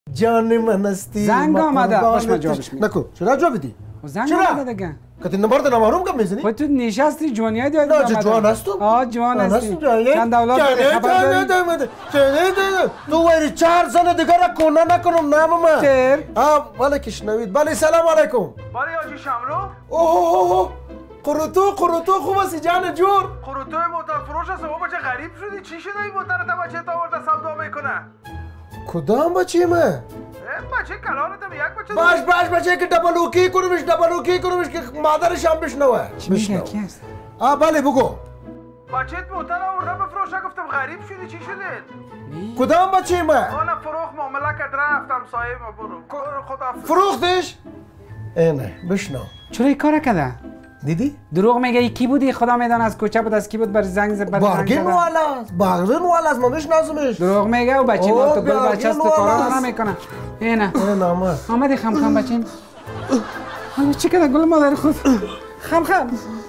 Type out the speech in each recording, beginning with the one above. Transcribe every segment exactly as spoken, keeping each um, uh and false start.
جان من استی زنگ آمده باش ما جوابش میدم. نکن چرا جواب بدی؟ زنگ آمده دیگه. که نمبر دادم محروم کم میزنی؟ خود تو نشستی جوانیای دیگه نه جوان هستم. آه جوان هستی. چند اولاد داری خبر داری؟ تو وری چهار سال دیگه را کنه نکنم نام من. چر؟ آه ولی کشنوید. بله سلام علیکم. بله آجی شمرو. اوه قروتو قروتو خوب هستی جان جور. قروتوی موتر فروش است و بچه غریب شدی چی شده این موتر تا بچه تا ورده سودا میکنه؟ کدام بچه ما؟ بچه کلانتم یک بچه باش باش بچه که دبل اوکی کنمش دبل اوکی کنمش که مادرش هم بشنوه. چی میگه کی هست؟ آه بله بگو. بچه موتر آورده بفروشه گفتم غریب شدی چی شده؟ کدام بچه ما؟ آنه فروخ معامله کد رفتم سایه ما برو خدا فروختش؟ اینه بشنو. چرا این کار کرده؟ دیدی؟ دروغ میگه ای کی بودی خدا میدونه از کجا بود از کی بود بر زنگ زد بر زنگ بارگین والا بارگین والا از ما بشناسمش. دروغ میگه و بچه ما تو گل بچه است تو کارا نمیکنه. اینه اینه آمد. آمدی خم خم بچه. حالا چی کرده گل مادر خود؟ خم خم.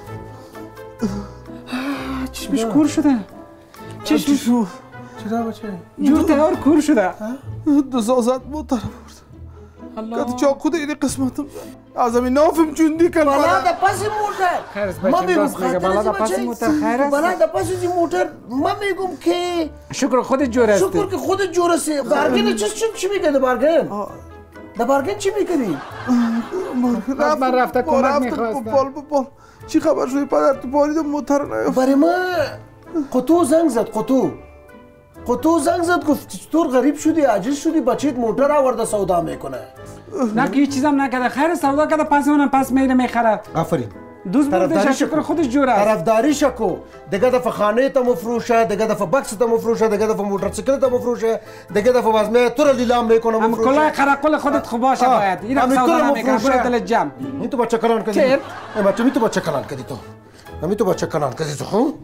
چشمش کور شده. چشمش چرا بچه؟ جور تهار کور شده. دو سازد موتر برد. کتی چاقو دیدی قسمتم از همین نافم جوندی کن بالا دا پاسی موتر خیر است بچه راست میگه بالا دا پاسی موتر خیر است بالا دا پاسی موتر ما میگم که شکر خودت جور است شکر که خودت جور است بارگین چی چی میگه دا بارگین دا بارگین چی میکنی من رفته کمک میخواستم بال بال چی خبر شدی پدر تو بالید موتر نیفت برای ما قطو زنگ زد قطو قطو زنگ زد گفت چطور غریب شدی عجیز شدی بچه‌ت موتر آورده سودا میکنه نه که هیچ چیزم نکرده خیر سودا کرده پس اونم پس میره میخره آفرین دوست بودش شکر خودش جور است طرفداری شکو دیگه دفعه خانه تا مفروشه دیگه دفعه بکس تا مفروشه دیگه دفعه موتورسیکل تا مفروشه دیگه دفعه باز می تو رو لیلام میکنه هم کلاه قرقل خودت خوب باشه باید این سودا نمیکنه برو دل جمع این تو بچه کلان کردی چر بچه می تو بچه کلان کردی تو می تو بچه کلان کردی تو